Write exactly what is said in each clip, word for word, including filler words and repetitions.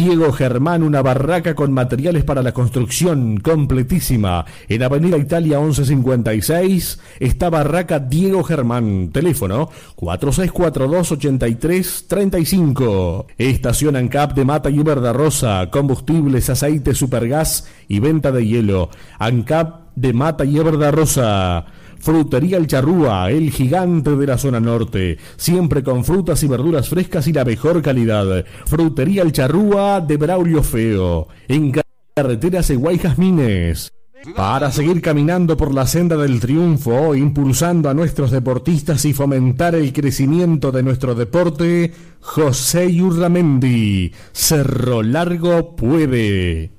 Diego Germán, una barraca con materiales para la construcción completísima. En Avenida Italia once cincuenta y seis está Barraca Diego Germán. Teléfono cuatro seis cuatro dos, ocho tres tres cinco. Estación ANCAP de Mata y Verdarrosa. Combustibles, aceites, supergas y venta de hielo. ANCAP de Mata y Verdarrosa. Frutería El Charrúa, el gigante de la zona norte, siempre con frutas y verduras frescas y la mejor calidad. Frutería El Charrúa de Braulio Feo, en carreteras Eguay Jazmines. Para seguir caminando por la senda del triunfo, impulsando a nuestros deportistas y fomentar el crecimiento de nuestro deporte, José Yurramendi, Cerro Largo puede.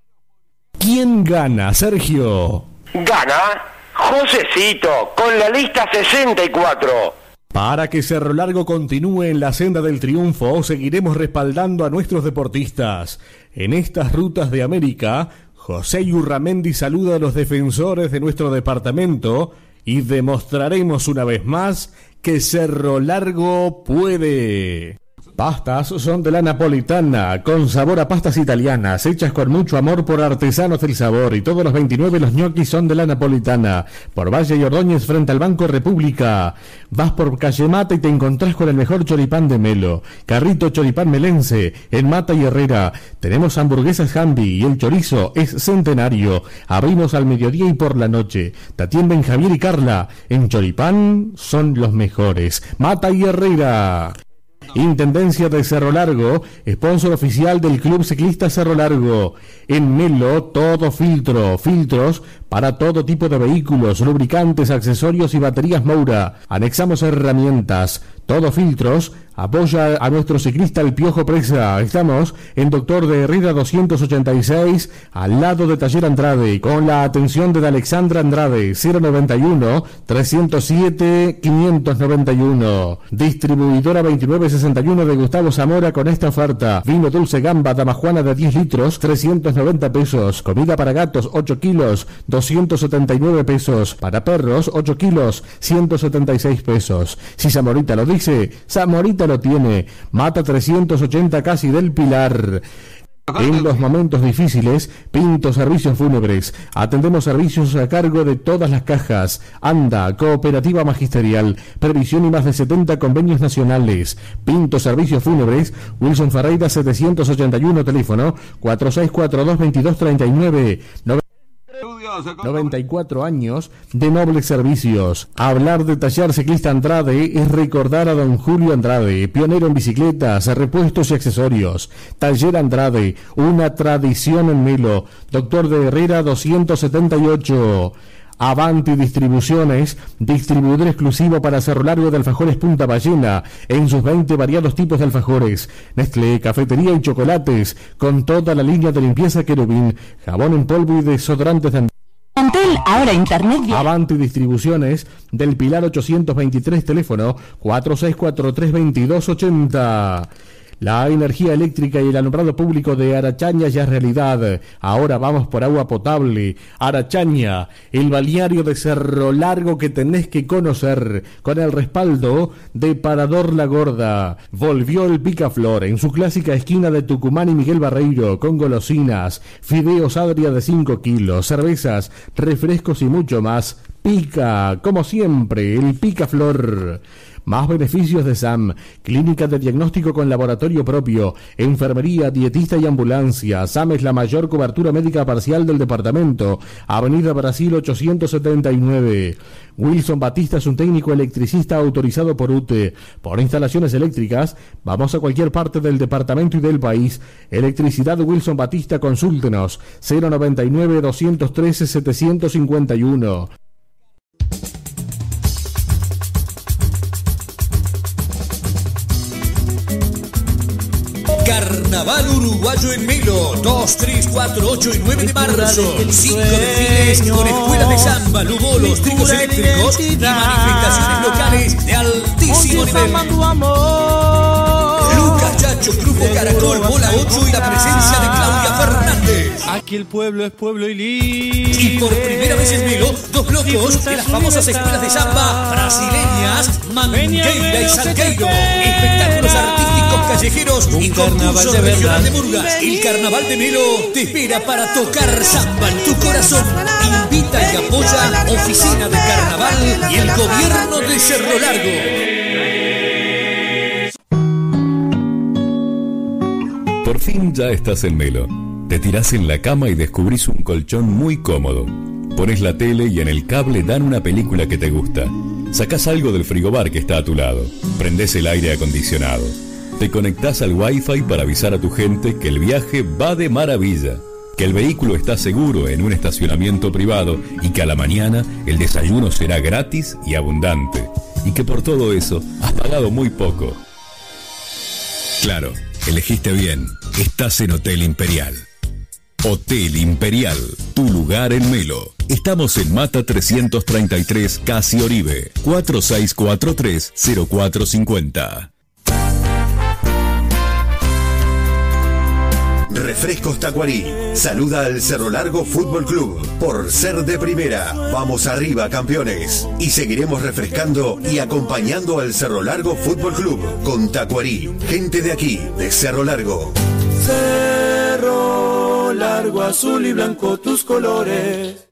¿Quién gana, Sergio? Gana Josecito, con la lista sesenta y cuatro. Para que Cerro Largo continúe en la senda del triunfo, seguiremos respaldando a nuestros deportistas. En estas rutas de América, José Yurramendi saluda a los defensores de nuestro departamento y demostraremos una vez más que Cerro Largo puede. Pastas son de la Napolitana, con sabor a pastas italianas, hechas con mucho amor por artesanos del sabor, y todos los veintinueve los ñoquis son de la Napolitana, por Valle y Ordóñez frente al Banco República. Vas por Calle Mata y te encontrás con el mejor choripán de Melo, Carrito Choripán Melense, en Mata y Herrera. Tenemos hamburguesas Hambi y el chorizo es centenario. Abrimos al mediodía y por la noche. Te atienden Javier y Carla. En Choripán son los mejores. Mata y Herrera. Intendencia de Cerro Largo, sponsor oficial del Club Ciclista Cerro Largo. En Melo, todo filtro, filtros para todo tipo de vehículos, lubricantes, accesorios y baterías Moura. Anexamos herramientas, todo filtros. Apoya a nuestro ciclista El Piojo Presa. Estamos en Doctor de Herrera doscientos ochenta y seis, al lado de Taller Andrade, con la atención de Alexandra Andrade, cero noventa y uno, trescientos siete, quinientos noventa y uno. Distribuidora veintinueve sesenta y uno de Gustavo Zamora con esta oferta. Vino dulce gamba Damajuana de diez litros, trescientos noventa pesos. Comida para gatos, ocho kilos, doscientos setenta y nueve pesos. Para perros, ocho kilos, ciento setenta y seis pesos. Si Zamorita lo dice, Zamorita lo tiene. Mata trescientos ochenta casi del Pilar. En los momentos difíciles, Pinto Servicios Fúnebres. Atendemos servicios a cargo de todas las cajas. ANDA, Cooperativa Magisterial. Previsión y más de setenta convenios nacionales. Pinto Servicios Fúnebres. Wilson Ferreira setecientos ochenta y uno, teléfono cuatro seis cuatro dos, veintidós treinta y nueve. noventa y cuatro años de nobles servicios. Hablar de Taller Ciclista Andrade es recordar a don Julio Andrade, pionero en bicicletas, repuestos y accesorios. Taller Andrade, una tradición en Melo. Doctor de Herrera doscientos setenta y ocho. Avanti Distribuciones, distribuidor exclusivo para Cerro Largo de alfajores Punta Ballena, en sus veinte variados tipos de alfajores. Nestlé, cafetería y chocolates, con toda la línea de limpieza Querubín, jabón en polvo y desodorantes de Antel, ahora internet. Avanti Distribuciones, del Pilar ochocientos veintitrés, teléfono cuatro seis cuatro tres, veintidós ochenta. La energía eléctrica y el alumbrado público de Arachaña ya es realidad. Ahora vamos por agua potable. Arachaña, el balneario de Cerro Largo que tenés que conocer, con el respaldo de Parador La Gorda. Volvió el Picaflor en su clásica esquina de Tucumán y Miguel Barreiro, con golosinas, fideos Adria de cinco kilos, cervezas, refrescos y mucho más. Pica, como siempre, el Picaflor. Más beneficios de S A M, clínica de diagnóstico con laboratorio propio, enfermería, dietista y ambulancia. S A M es la mayor cobertura médica parcial del departamento. Avenida Brasil ochocientos setenta y nueve. Wilson Batista es un técnico electricista autorizado por U T E. Por instalaciones eléctricas, vamos a cualquier parte del departamento y del país. Electricidad Wilson Batista, consúltenos. cero noventa y nueve, doscientos trece, setecientos cincuenta y uno. Carnaval Uruguayo en Melo, dos, tres, cuatro, ocho y nueve de marzo. Cinco desfiles con escuelas de samba, lubolos, tricos eléctricos y manifestaciones locales de altísimo nivel. Lucas Chacho, Grupo Caracol, Bola ocho y la presencia de Claudia Fernández. Aquí el pueblo es pueblo y libre. Y por primera vez en Melo, dos locos de las famosas escuelas de samba brasileñas, Mangueira y Salgueiro. Espectáculos artísticos clásicos callejeros y Un carnaval concursos de verdad. regional de murgas. El Carnaval de Melo te espera para tocar samba en tu corazón. Invita y apoya Oficina de Carnaval y el Gobierno de Cerro Largo. Por fin ya estás en Melo. Te tirás en la cama y descubrís un colchón muy cómodo. Pones la tele y en el cable dan una película que te gusta. Sacás algo del frigobar que está a tu lado. Prendés el aire acondicionado. Te conectás al Wi-Fi para avisar a tu gente que el viaje va de maravilla. Que el vehículo está seguro en un estacionamiento privado y que a la mañana el desayuno será gratis y abundante. Y que por todo eso has pagado muy poco. Claro, elegiste bien. Estás en Hotel Imperial. Hotel Imperial, tu lugar en Melo. Estamos en Mata trescientos treinta y tres, Casi Oribe. cuatro seis cuatro tres, cero cuatro cinco cero. Refrescos Tacuarí. Saluda al Cerro Largo Fútbol Club. Por ser de primera, vamos arriba, campeones. Y seguiremos refrescando y acompañando al Cerro Largo Fútbol Club con Tacuarí. Gente de aquí, de Cerro Largo. Cerro Largo, azul y blanco tus colores.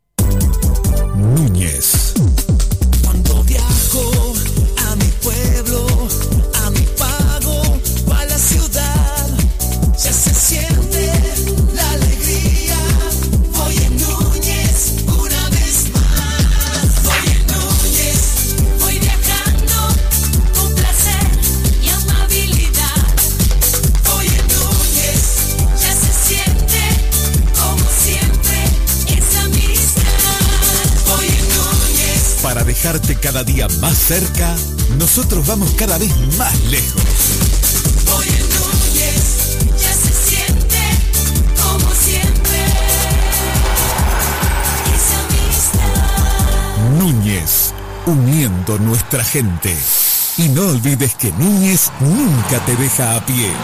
Núñez. Cuando viajo a mi pueblo, a mi pago, a la ciudad, ya se siente la alegría. Voy en Núñez una vez más. Voy en Núñez, voy viajando con placer y amabilidad. Voy en Núñez, ya se siente como siempre esa amistad. Voy en Núñez. Para dejarte cada día más cerca, nosotros vamos cada vez más lejos. Voy en Núñez, ya se siente como siempre esa amistad. Núñez, uniendo nuestra gente. Y no olvides que Núñez nunca te deja a pie.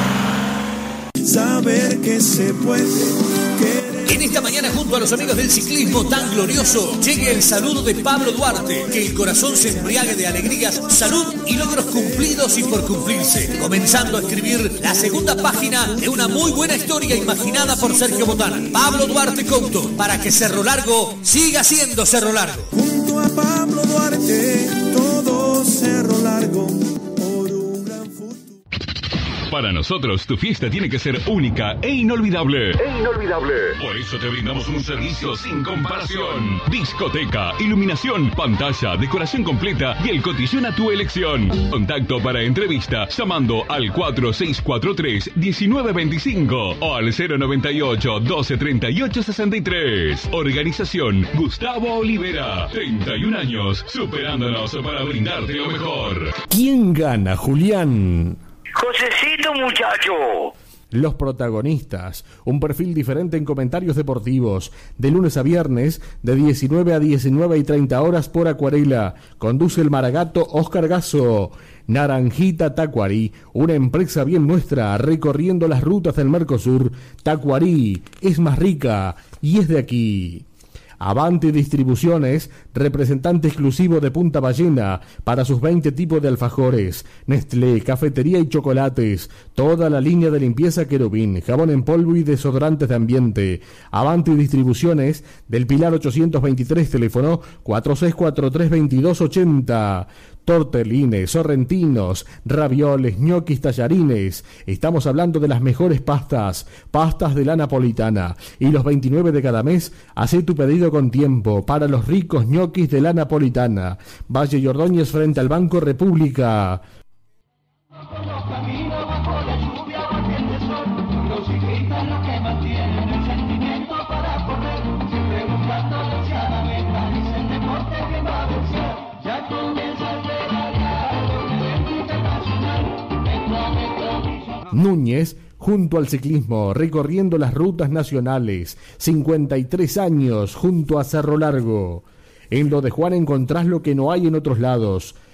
Saber que se puede querer. En esta mañana, junto a los amigos del ciclismo tan glorioso, llegue el saludo de Pablo Duarte. Que el corazón se embriague de alegrías, salud y logros cumplidos y por cumplirse. Comenzando a escribir la segunda página de una muy buena historia imaginada por Sergio Botana. Pablo Duarte Couto, para que Cerro Largo siga siendo Cerro Largo. Junto a Pablo Duarte, todo Cerro Largo, por un gran futuro. Para nosotros, tu fiesta tiene que ser única e inolvidable. E inolvidable. Por eso te brindamos un servicio sin comparación. Discoteca, iluminación, pantalla, decoración completa y el cotillón a tu elección. Contacto para entrevista llamando al cuatro seis cuatro tres, uno nueve dos cinco o al cero noventa y ocho, doce treinta y ocho sesenta y tres. Organización Gustavo Olivera. treinta y un años, superándonos para brindarte lo mejor. ¿Quién gana, Julián? Josecito, muchacho. Los protagonistas, un perfil diferente en comentarios deportivos, de lunes a viernes, de diecinueve a diecinueve y treinta horas por Acuarela. Conduce el Maragato Oscar Gasso. Naranjita Tacuarí, una empresa bien nuestra, recorriendo las rutas del Mercosur. Tacuarí es más rica y es de aquí. Avante Distribuciones, representante exclusivo de Punta Ballena para sus veinte tipos de alfajores, Nestlé, cafetería y chocolates, toda la línea de limpieza Querubín, jabón en polvo y desodorantes de ambiente. Avante Distribuciones del Pilar ochocientos veintitrés, teléfono cuatro seis cuatro tres, veintidós ochenta. Tortelines, sorrentinos, ravioles, ñoquis, tallarines. Estamos hablando de las mejores pastas, pastas de la napolitana. Y los veintinueve de cada mes, hacé tu pedido con tiempo para los ricos ñoquis de la napolitana. Valle y Ordóñez frente al Banco República. Núñez, junto al ciclismo, recorriendo las rutas nacionales. cincuenta y tres años junto a Cerro Largo. En lo de Juan encontrás lo que no hay en otros lados.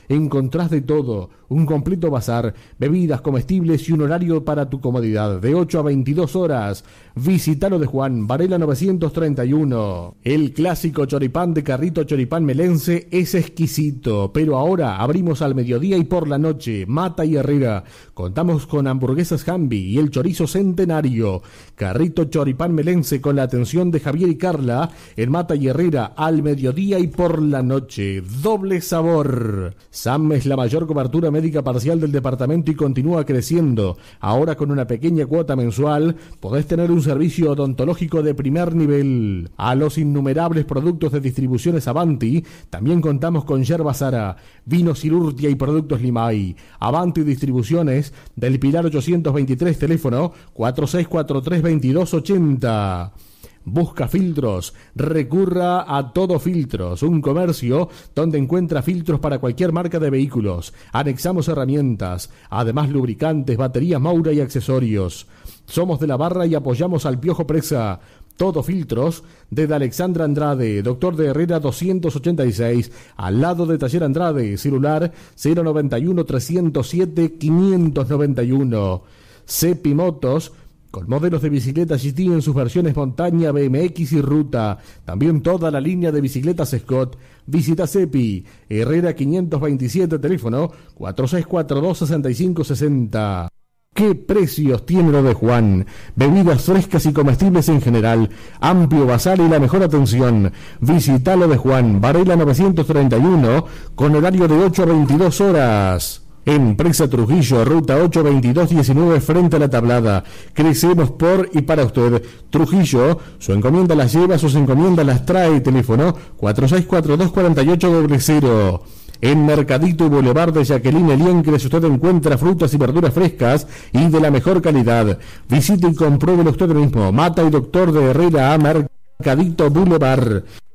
encontrás de todo, un completo bazar, bebidas, comestibles y un horario para tu comodidad, de ocho a veintidós horas. Visítalo de Juan, Varela novecientos treinta y uno. El clásico choripán de Carrito Choripán Melense es exquisito, pero ahora abrimos al mediodía y por la noche. Mata y Herrera. Contamos con hamburguesas Hambi y el chorizo centenario. Carrito Choripán Melense con la atención de Javier y Carla en Mata y Herrera al mediodía y por la noche. Doble sabor. S A M es la mayor cobertura médica parcial del departamento y continúa creciendo. Ahora con una pequeña cuota mensual podés tener un servicio odontológico de primer nivel. A los innumerables productos de distribuciones Avanti también contamos con yerba Sara, vino Silurtia y productos Limay. Avanti Distribuciones del Pilar ochocientos veintitrés, teléfono cuatro seis cuatro tres, veintidós ochenta. Busca filtros, recurra a Todo Filtros, un comercio donde encuentra filtros para cualquier marca de vehículos. Anexamos herramientas, además lubricantes, baterías Maura y accesorios. Somos de la Barra y apoyamos al Piojo Presa. Todo Filtros, desde Alexandra Andrade, Doctor de Herrera doscientos ochenta y seis, al lado de Taller Andrade, celular cero noventa y uno, trescientos siete, quinientos noventa y uno. Cepi Motos, con modelos de bicicletas G T en sus versiones montaña, B M X y ruta. También toda la línea de bicicletas Scott. Visita Cepi, Herrera quinientos veintisiete, teléfono cuatro seis cuatro dos, seis cinco seis cero. ¿Qué precios tiene lo de Juan? Bebidas frescas y comestibles en general, amplio bazar y la mejor atención. Visita lo de Juan, Varela novecientos treinta y uno, con horario de ocho a veintidós horas. Empresa Trujillo, ruta ocho veintidós diecinueve frente a la Tablada. Crecemos por y para usted. Trujillo, su encomienda las lleva, sus encomiendas las trae. Teléfono cuatro seis cuatro dos, cuatro ocho cero cero. En Mercadito y Boulevard de Jacqueline Eliancres usted encuentra frutas y verduras frescas y de la mejor calidad. Visite y compruébelo usted mismo. Mata y Doctor de Herrera a Mercadito Boulevard.